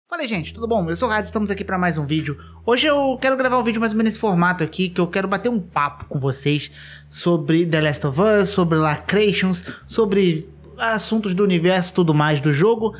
Fala aí, gente, tudo bom? Eu sou o Hades, estamos aqui para mais um vídeo. Hoje eu quero gravar um vídeo mais ou menos nesse formato aqui, que eu quero bater um papo com vocês sobre The Last of Us, sobre Lacrations, sobre assuntos do universo e tudo mais do jogo.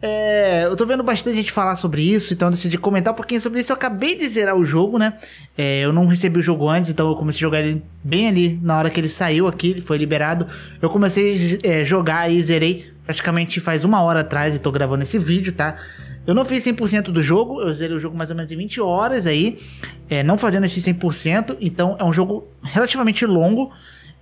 Eu tô vendo bastante gente falar sobre isso, então eu decidi comentar um pouquinho sobre isso. Eu acabei de zerar o jogo, né? Eu não recebi o jogo antes, então eu comecei a jogar ele bem ali na hora que ele saiu aqui, ele foi liberado. Eu comecei a jogar e zerei praticamente faz uma hora atrás e tô gravando esse vídeo, tá? Eu não fiz 100% do jogo, eu zerei o jogo mais ou menos em 20 horas aí, não fazendo esse 100%, então é um jogo relativamente longo.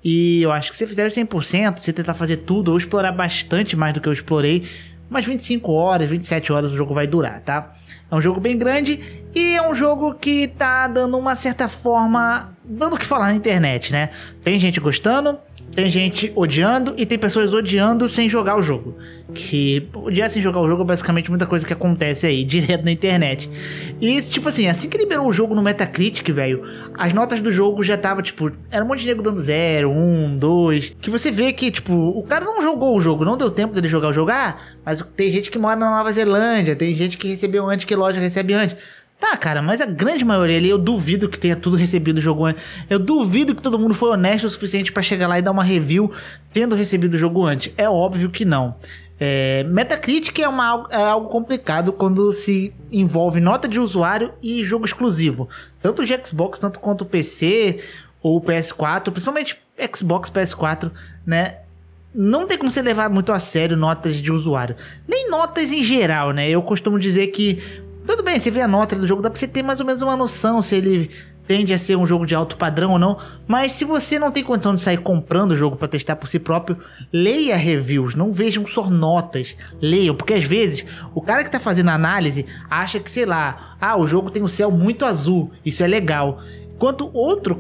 E eu acho que se fizer 100%, se tentar fazer tudo ou explorar bastante mais do que eu explorei, umas 25 horas, 27 horas o jogo vai durar, tá? É um jogo bem grande e é um jogo que tá dando uma certa forma, dando o que falar na internet, né? Tem gente gostando, tem gente odiando e tem pessoas odiando sem jogar o jogo. Que odiar sem jogar o jogo é basicamente muita coisa que acontece aí, direto na internet. E, tipo assim, assim que liberou o jogo no Metacritic, velho, as notas do jogo já tava, tipo, era um monte de nego dando 0, 1, 2. Que você vê que, tipo, o cara não jogou o jogo, não deu tempo dele jogar o jogo. Mas tem gente que mora na Nova Zelândia, tem gente que recebeu antes, que loja recebe antes. Tá, cara, mas a grande maioria ali, eu duvido que tenha tudo recebido o jogo antes. Eu duvido que todo mundo foi honesto o suficiente pra chegar lá e dar uma review tendo recebido o jogo antes. É óbvio que não. Metacritic é algo complicado quando se envolve nota de usuário e jogo exclusivo. Tanto de Xbox, tanto quanto o PC ou PS4, principalmente Xbox, PS4, né? Não tem como você levar muito a sério notas de usuário. Nem notas em geral, né? Eu costumo dizer que tudo bem, você vê a nota do jogo, dá pra você ter mais ou menos uma noção se ele tende a ser um jogo de alto padrão ou não. Mas se você não tem condição de sair comprando o jogo pra testar por si próprio, leia reviews, não vejam só notas. Leiam, porque às vezes o cara que tá fazendo a análise acha que, sei lá, o jogo tem um céu muito azul, isso é legal. Enquanto o outro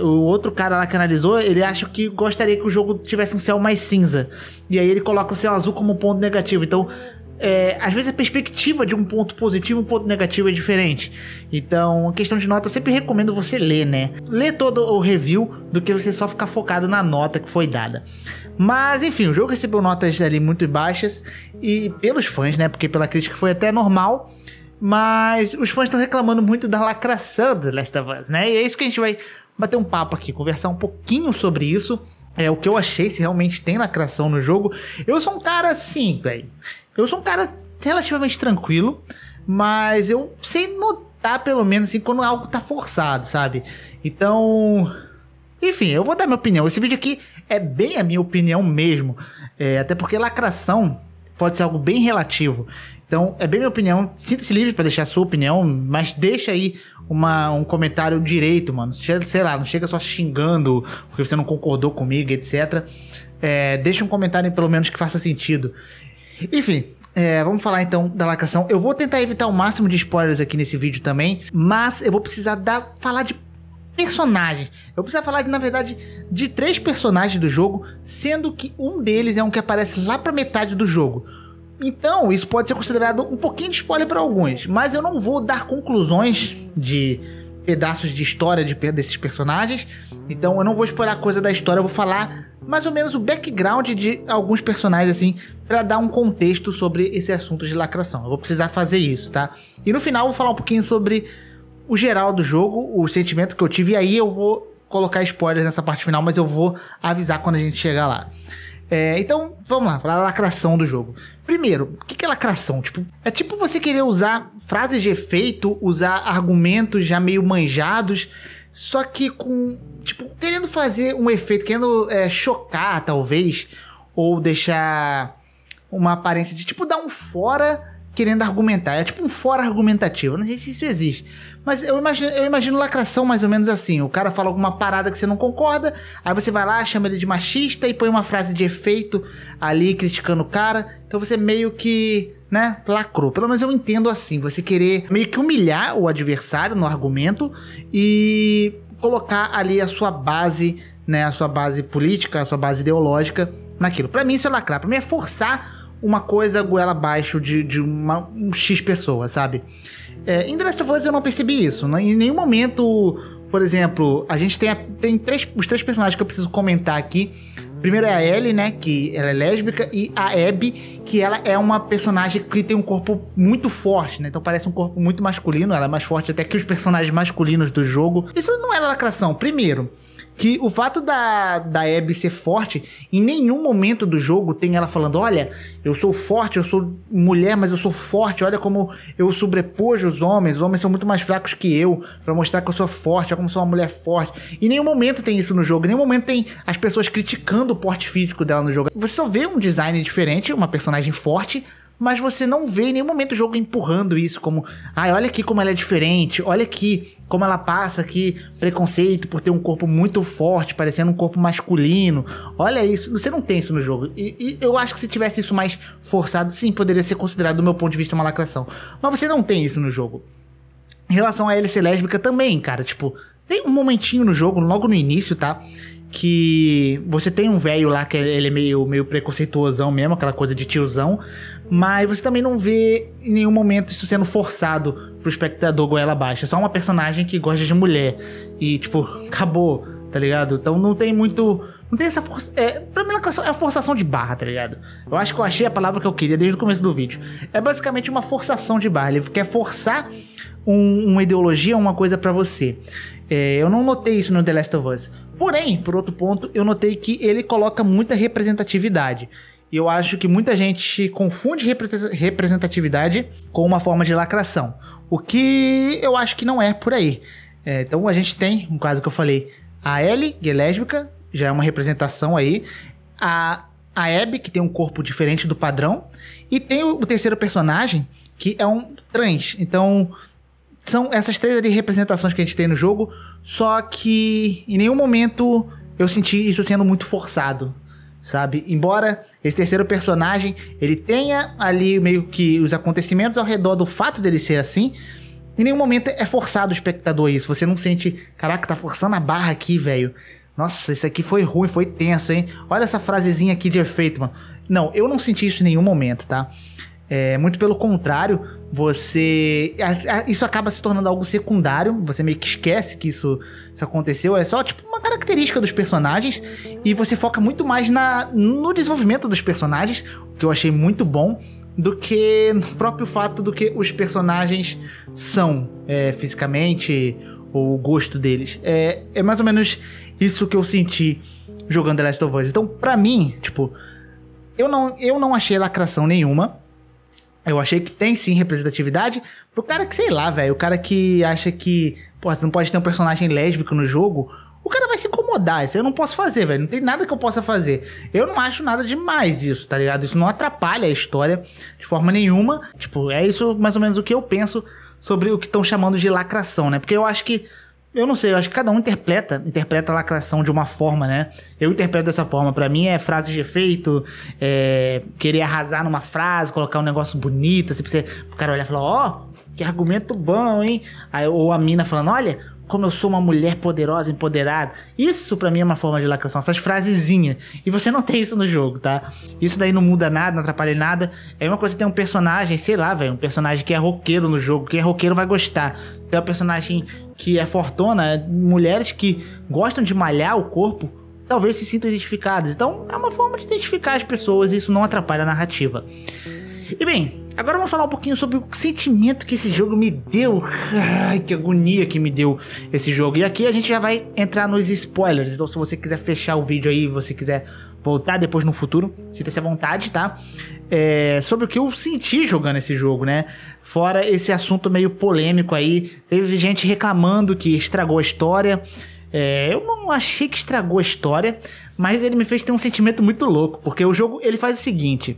cara lá que analisou, ele acha que gostaria que o jogo tivesse um céu mais cinza. E aí ele coloca o céu azul como um ponto negativo. Então, às vezes a perspectiva de um ponto positivo e um ponto negativo é diferente. Então, questão de nota, eu sempre recomendo você ler, né? Ler todo o review do que você só ficar focado na nota que foi dada. Mas, enfim, o jogo recebeu notas ali muito baixas. E pelos fãs, né? Porque pela crítica foi até normal. Mas os fãs estão reclamando muito da lacração do The Last of Us, né? E é isso que a gente vai bater um papo aqui, conversar um pouquinho sobre isso. O que eu achei, se realmente tem lacração no jogo. Eu sou um cara assim, velho. Eu sou um cara relativamente tranquilo, mas eu sei notar, pelo menos, assim, quando algo tá forçado, sabe? Então, enfim, eu vou dar minha opinião. Esse vídeo aqui é bem a minha opinião mesmo. Até porque lacração pode ser algo bem relativo. Então, é bem minha opinião. Sinta-se livre pra deixar a sua opinião, mas deixa aí um comentário direito, mano. Sei lá, não chega só xingando porque você não concordou comigo, etc. Deixa um comentário pelo menos que faça sentido. Enfim, vamos falar então da lacração. Eu vou tentar evitar o máximo de spoilers aqui nesse vídeo também, mas eu vou precisar falar de personagens. Eu preciso falar, na verdade, de 3 personagens do jogo, sendo que um deles é um que aparece lá pra metade do jogo. Então, isso pode ser considerado um pouquinho de spoiler para alguns, mas eu não vou dar conclusões de pedaços de história desses personagens. Então eu não vou spoiler coisa da história, eu vou falar mais ou menos o background de alguns personagens, assim, para dar um contexto sobre esse assunto de lacração. Eu vou precisar fazer isso, tá? E no final eu vou falar um pouquinho sobre o geral do jogo, o sentimento que eu tive, e aí eu vou colocar spoilers nessa parte final, mas eu vou avisar quando a gente chegar lá. Então, vamos lá, falar da lacração do jogo. Primeiro, o que é lacração? É tipo você querer usar frases de efeito, usar argumentos já meio manjados, só que querendo fazer um efeito, querendo chocar, talvez, ou deixar uma aparência de dar um fora querendo argumentar. É tipo um fora argumentativo. Eu não sei se isso existe, mas eu imagino lacração mais ou menos assim. O cara fala alguma parada que você não concorda, aí você vai lá, chama ele de machista e põe uma frase de efeito ali criticando o cara. Então você meio que, né, lacrou. Pelo menos eu entendo assim. Você querer meio que humilhar o adversário no argumento e colocar ali a sua base, né, a sua base política, a sua base ideológica naquilo. Pra mim isso é lacrar. Pra mim é forçar uma coisa goela abaixo de um X pessoa, sabe? Em The Last of Us eu não percebi isso. Em nenhum momento, por exemplo, a gente tem os 3 personagens que eu preciso comentar aqui. Primeiro é a Ellie, né, que ela é lésbica, e a Abby, que ela é uma personagem que tem um corpo muito forte, né, então parece um corpo muito masculino, ela é mais forte até que os personagens masculinos do jogo. Isso não é lacração. Primeiro, que o fato da Abby ser forte, em nenhum momento do jogo tem ela falando, olha, eu sou forte, eu sou mulher, mas eu sou forte, olha como eu sobrepujo os homens são muito mais fracos que eu, pra mostrar que eu sou forte, olha como eu sou uma mulher forte. Em nenhum momento tem isso no jogo, em nenhum momento tem as pessoas criticando o porte físico dela no jogo. Você só vê um design diferente, uma personagem forte, mas você não vê em nenhum momento o jogo empurrando isso como, olha aqui como ela é diferente, olha aqui como ela passa aqui preconceito por ter um corpo muito forte, parecendo um corpo masculino, olha isso. Você não tem isso no jogo, e eu acho que se tivesse isso mais forçado, sim, poderia ser considerado do meu ponto de vista uma lacração, mas você não tem isso no jogo. Em relação a ela ser lésbica também, cara, tipo, tem um momentinho no jogo, logo no início, tá, que você tem um velho lá que ele é meio preconceituosão mesmo, aquela coisa de tiozão, mas você também não vê em nenhum momento isso sendo forçado pro espectador goela abaixo. É só uma personagem que gosta de mulher e, tipo, acabou, tá ligado? Então não tem muito... Não tem essa força... Pra mim é a forçação de barra, tá ligado? Eu acho que eu achei a palavra que eu queria desde o começo do vídeo. É basicamente uma forçação de barra. Ele quer forçar uma ideologia, uma coisa pra você. Eu não notei isso no The Last of Us. Porém, por outro ponto, eu notei que ele coloca muita representatividade. E eu acho que muita gente confunde representatividade com uma forma de lacração. O que eu acho que não é por aí. Então a gente tem, no caso que eu falei, a Ellie, que é lésbica, já é uma representação aí. A Abby, que tem um corpo diferente do padrão. E tem o terceiro personagem, que é um trans. Então... são essas três ali representações que a gente tem no jogo, só que em nenhum momento eu senti isso sendo muito forçado, sabe? Embora esse terceiro personagem, ele tenha ali meio que os acontecimentos ao redor do fato dele ser assim, em nenhum momento é forçado o espectador isso. Você não sente, caraca, tá forçando a barra aqui, velho. Nossa, isso aqui foi ruim, foi tenso, hein? Olha essa frasezinha aqui de efeito, mano. Não, eu não senti isso em nenhum momento, tá? Muito pelo contrário, isso acaba se tornando algo secundário, você meio que esquece que isso aconteceu, é só tipo uma característica dos personagens, e você foca muito mais no desenvolvimento dos personagens, o que eu achei muito bom, do que no próprio fato do que os personagens são fisicamente, ou o gosto deles. É mais ou menos isso que eu senti jogando The Last of Us. Então, pra mim, tipo, eu não achei lacração nenhuma. Eu achei que tem sim representatividade pro cara que, sei lá, velho, o cara que acha que, pô, você não pode ter um personagem lésbico no jogo, o cara vai se incomodar. Isso eu não posso fazer, velho, não tem nada que eu possa fazer. Eu não acho nada demais isso, tá ligado? Isso não atrapalha a história de forma nenhuma. Tipo, é isso mais ou menos o que eu penso sobre o que estão chamando de lacração, né? Porque eu acho que, eu não sei, eu acho que cada um interpreta a lacração de uma forma, né? Eu interpreto dessa forma. Pra mim é frase de efeito, querer arrasar numa frase, colocar um negócio bonito, assim, pra você, o cara olhar e falar, ó, que argumento bom, hein? Aí, ou a mina falando, olha, como eu sou uma mulher poderosa, empoderada. Isso pra mim é uma forma de lacração, essas frasezinhas. E você não tem isso no jogo, tá? Isso daí não muda nada, não atrapalha nada. É uma coisa que tem um personagem, sei lá, velho, um personagem que é roqueiro no jogo. Quem é roqueiro vai gostar. Tem um personagem que é fortuna, mulheres que gostam de malhar o corpo, talvez se sintam identificadas. Então é uma forma de identificar as pessoas e isso não atrapalha a narrativa. E bem, agora vamos falar um pouquinho sobre o sentimento que esse jogo me deu. Ai, que agonia que me deu esse jogo. E aqui a gente já vai entrar nos spoilers. Então se você quiser fechar o vídeo aí, você quiser voltar depois no futuro, sinta-se à vontade, tá? Sobre o que eu senti jogando esse jogo, né? Fora esse assunto meio polêmico aí. Teve gente reclamando que estragou a história. Eu não achei que estragou a história, mas ele me fez ter um sentimento muito louco. Porque o jogo, ele faz o seguinte...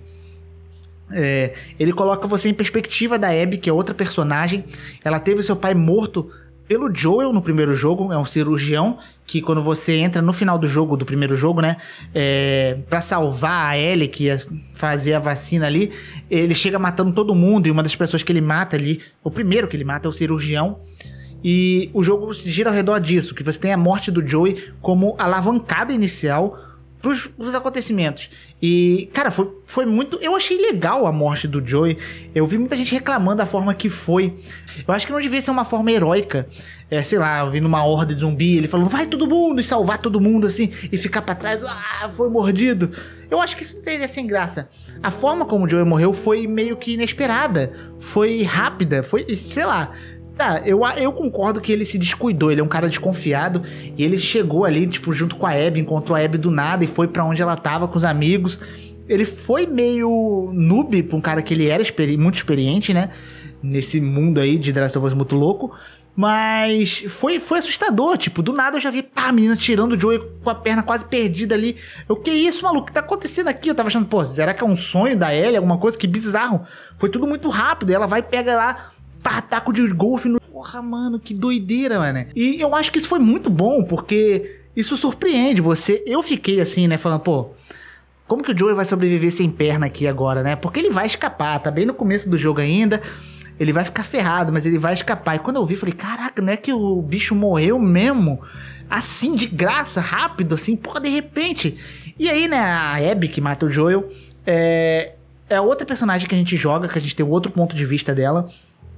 ele coloca você em perspectiva da Abby, que é outra personagem. Ela teve seu pai morto pelo Joel no primeiro jogo. É um cirurgião que quando você entra no final do jogo, do primeiro jogo, né, pra salvar a Ellie, que ia fazer a vacina ali, ele chega matando todo mundo. E uma das pessoas que ele mata ali, o primeiro que ele mata é o cirurgião. E o jogo gira ao redor disso, que você tem a morte do Joey como alavancada inicial pros acontecimentos. E, cara, foi muito... Eu achei legal a morte do Joey. Eu vi muita gente reclamando da forma que foi. Eu acho que não devia ser uma forma heróica. Sei lá, vindo uma horda de zumbi, ele falando, vai todo mundo, e salvar todo mundo, assim, e ficar pra trás, foi mordido. Eu acho que isso seria sem graça. A forma como o Joey morreu foi meio que inesperada. Foi rápida, foi, sei lá... Tá, eu concordo que ele se descuidou, ele é um cara desconfiado, e ele chegou ali, tipo, junto com a Abby, encontrou a Abby do nada e foi pra onde ela tava com os amigos. Ele foi meio noob pra um cara que ele era muito experiente, né, nesse mundo aí de The Last of Us muito louco, mas foi assustador, tipo, do nada eu já vi, pá, a menina tirando o Joey com a perna quase perdida ali. Que isso, maluco, o que tá acontecendo aqui? Eu tava achando, pô, será que é um sonho da Ellie, alguma coisa? Que bizarro. Foi tudo muito rápido, e ela vai e pega lá... taco de golfe no... Porra, mano, que doideira, mano. E eu acho que isso foi muito bom, porque isso surpreende você. Eu fiquei assim, né, falando, pô, como que o Joey vai sobreviver sem perna aqui agora, né? Porque ele vai escapar, tá bem no começo do jogo ainda. Ele vai ficar ferrado, mas ele vai escapar. E quando eu vi, falei, caraca, não é que o bicho morreu mesmo? Assim, de graça, rápido, assim, porra, de repente. E aí, né, a Abby, que mata o Joel, é outra personagem que a gente joga, que a gente tem outro ponto de vista dela.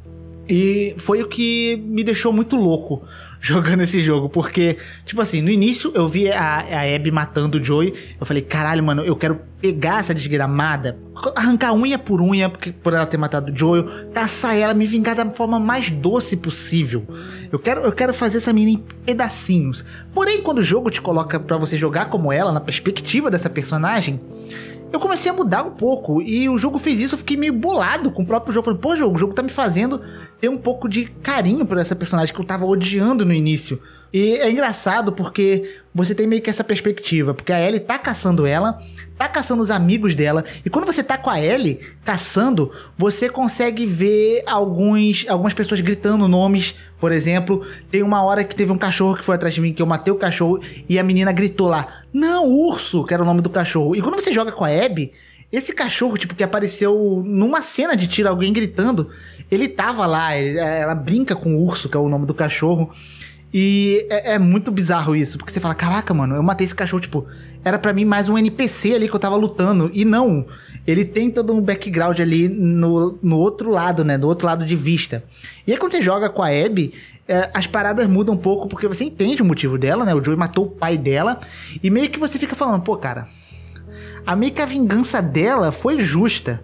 E foi o que me deixou muito louco jogando esse jogo, porque, tipo assim, no início eu vi a Abby matando o Joey, eu falei, caralho, mano, eu quero pegar essa desgramada, arrancar unha por ela ter matado o Joey, caçar ela, me vingar da forma mais doce possível. Eu quero fazer essa menina em pedacinhos. Porém, quando o jogo te coloca pra você jogar como ela, na perspectiva dessa personagem, eu comecei a mudar um pouco, e o jogo fez isso, eu fiquei meio bolado com o próprio jogo. Falei, pô, o jogo tá me fazendo ter um pouco de carinho por essa personagem que eu tava odiando no início. E é engraçado porque você tem meio que essa perspectiva, porque a Ellie tá caçando ela, tá caçando os amigos dela, e quando você tá com a Ellie caçando, você consegue ver algumas pessoas gritando nomes. Por exemplo, tem uma hora que teve um cachorro que foi atrás de mim, que eu matei o cachorro, e a menina gritou lá, não, urso, que era o nome do cachorro. E quando você joga com a Abby, esse cachorro, tipo, que apareceu numa cena de tiro, alguém gritando, ele tava lá, ela brinca com o urso, que é o nome do cachorro. E é muito bizarro isso, porque você fala, caraca, mano, eu matei esse cachorro, tipo, era pra mim mais um NPC ali que eu tava lutando, e não, ele tem todo um background ali no outro lado, né, do outro lado de vista. E aí quando você joga com a Abby, as paradas mudam um pouco, porque você entende o motivo dela, né, o Joey matou o pai dela, e meio que você fica falando, pô, cara, meio que a vingança dela foi justa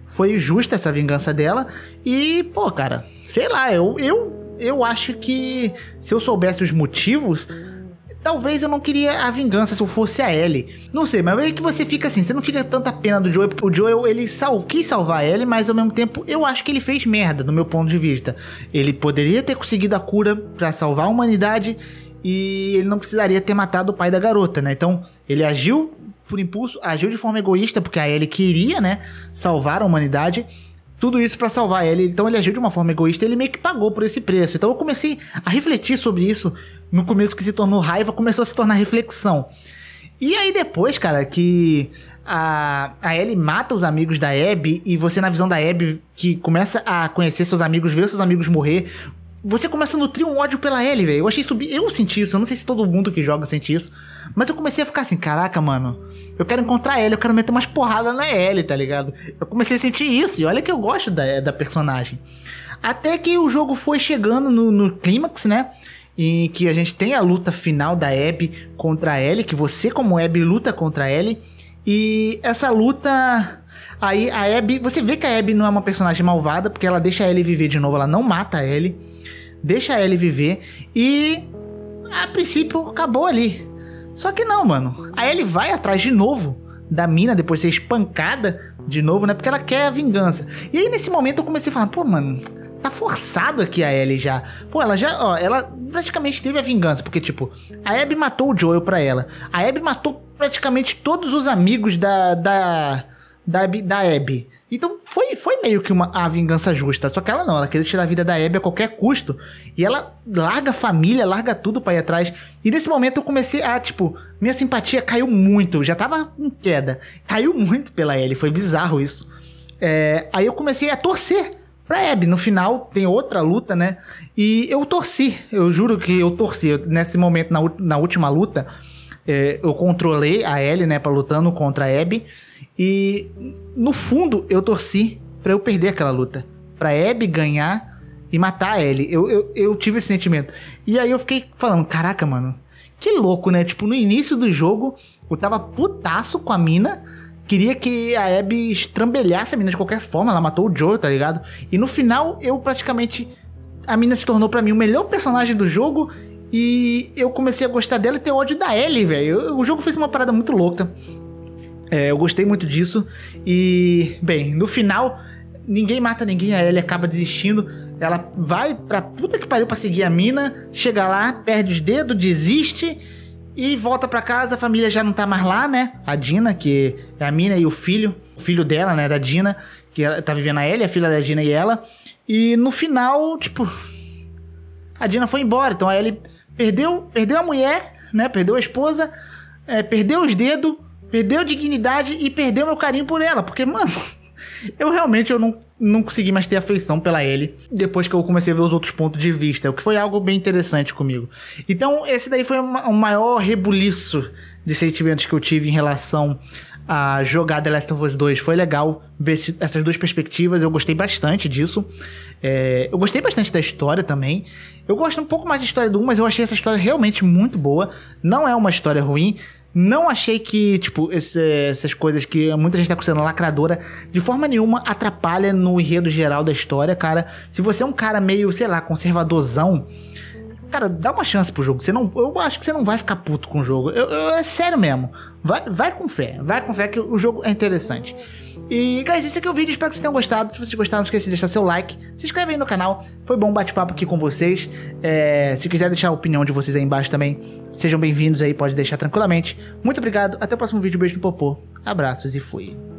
essa vingança dela, e, pô, cara, sei lá, eu acho que se eu soubesse os motivos, talvez eu não queria a vingança se eu fosse a Ellie. Não sei, mas é que você fica assim, você não fica tanta pena do Joel, porque o Joel, ele quis salvar a Ellie, mas ao mesmo tempo eu acho que ele fez merda, do meu ponto de vista. Ele poderia ter conseguido a cura pra salvar a humanidade e ele não precisaria ter matado o pai da garota, né? Então, ele agiu por impulso, agiu de forma egoísta, porque a Ellie queria, né, salvar a humanidade. Tudo isso pra salvar ele, então ele agiu de uma forma egoísta, ele meio que pagou por esse preço. Então eu comecei a refletir sobre isso, no começo que se tornou raiva, começou a se tornar reflexão. E aí depois, cara, que a Ellie mata os amigos da Abby, e você na visão da Abby, que começa a conhecer seus amigos, ver seus amigos morrer, você começa a nutrir um ódio pela Ellie, velho. Eu senti isso, eu não sei se todo mundo que joga sente isso, mas eu comecei a ficar assim, caraca, mano, eu quero encontrar a Ellie, eu quero meter umas porradas na Ellie, tá ligado? Eu comecei a sentir isso, e olha que eu gosto da personagem. Até que o jogo foi chegando no clímax, né? Em que a gente tem a luta final da Abby contra a Ellie, que você como Abby luta contra a Ellie, e essa luta... Aí a Abby, você vê que a Abby não é uma personagem malvada, porque ela deixa a Ellie viver de novo, ela não mata a Ellie, deixa a Ellie viver, e a princípio acabou ali. Só que não, mano, a Ellie vai atrás de novo da mina, depois de ser espancada de novo, né, porque ela quer a vingança. E aí nesse momento eu comecei a falar, pô, mano, tá forçado aqui a Ellie já. Pô, ela praticamente teve a vingança, porque tipo, a Abby matou o Joel pra ela, a Abby matou praticamente todos os amigos da Abby. Então foi meio que a vingança justa. Só que ela não, ela queria tirar a vida da Abby a qualquer custo. E ela larga a família, larga tudo pra ir atrás. E nesse momento eu comecei a, tipo, minha simpatia caiu muito. Eu já tava em queda. Caiu muito pela Ellie, foi bizarro isso. Aí eu comecei a torcer pra Abby. No final tem outra luta, né? E eu torci, eu juro que eu torci. Nesse momento, na última luta, eu controlei a Ellie, né, lutando contra a Abby. E no fundo eu torci pra eu perder aquela luta, pra Abby ganhar e matar a Ellie. Eu tive esse sentimento. E aí eu fiquei falando, caraca, mano, que louco, né? Tipo, no início do jogo eu tava putaço com a mina, queria que a Abby estrambelhasse a mina de qualquer forma, ela matou o Joe, tá ligado? E no final eu praticamente... a mina se tornou pra mim o melhor personagem do jogo e eu comecei a gostar dela e ter ódio da Ellie, velho. O jogo fez uma parada muito louca. Eu gostei muito disso. E, bem, no final, ninguém mata ninguém, a Ellie acaba desistindo. Ela vai pra puta que pariu pra seguir a mina, chega lá, perde os dedos, desiste e volta pra casa. A família já não tá mais lá, né? A Dina, que é a mina, e o filho dela, né, da Dina, que ela tá vivendo a Ellie, a filha da Dina e ela. E no final, tipo, a Dina foi embora. Então a Ellie perdeu a mulher, né? Perdeu a esposa, perdeu os dedos, perdeu a dignidade e perdeu meu carinho por ela. Porque, mano, eu realmente não consegui mais ter afeição pela Ellie depois que eu comecei a ver os outros pontos de vista, o que foi algo bem interessante comigo. Então esse daí foi o maior rebuliço de sentimentos que eu tive em relação a jogar The Last of Us 2. Foi legal ver essas duas perspectivas, eu gostei bastante disso. Eu gostei bastante da história também. Eu gosto um pouco mais da história do 1, mas eu achei essa história realmente muito boa. Não é uma história ruim. Não achei que, tipo, essas coisas que muita gente tá considerando lacradora, de forma nenhuma atrapalha no enredo geral da história, cara. Se você é um cara meio, sei lá, conservadorzão, cara, dá uma chance pro jogo. Eu acho que você não vai ficar puto com o jogo. É sério mesmo. Vai com fé. Vai com fé que o jogo é interessante. E, guys, esse aqui é o vídeo. Espero que vocês tenham gostado. Se vocês gostaram, não esqueça de deixar seu like. Se inscreve aí no canal. Foi bom bate-papo aqui com vocês. Se quiser deixar a opinião de vocês aí embaixo também, sejam bem-vindos aí. Pode deixar tranquilamente. Muito obrigado. Até o próximo vídeo. Beijo no popô. Abraços e fui.